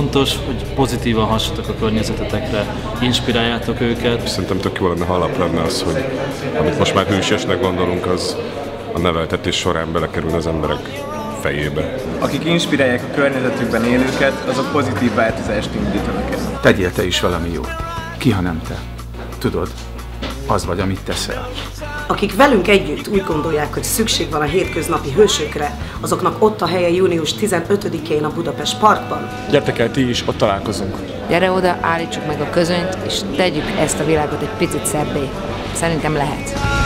fontos, hogy pozitívan hassatok a környezetetekre, inspiráljátok őket. Szerintem tök jó lenne, ha alap lenne az, hogy amit most már hősiesnek gondolunk, az a neveltetés során belekerül az emberek fejébe. Akik inspirálják a környezetükben élőket, azok pozitív változást indítanak el. Tegyél te is valami jót. Ki, ha nem te? Tudod, az vagy, amit teszel. Akik velünk együtt úgy gondolják, hogy szükség van a hétköznapi hősökre, azoknak ott a helye június 15-én a Budapest Parkban. Gyertek el ti is, ott találkozunk. Gyere oda, állítsuk meg a közönyt, és tegyük ezt a világot egy picit szebbé. Szerintem lehet.